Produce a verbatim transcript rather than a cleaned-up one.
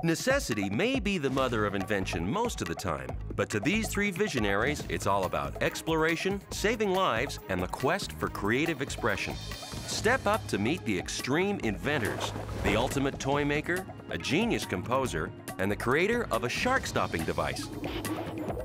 Necessity may be the mother of invention most of the time, but to these three visionaries, it's all about exploration, saving lives, and the quest for creative expression. Step up to meet the extreme inventors, the ultimate toy maker, a genius composer, and the creator of a shark-stopping device.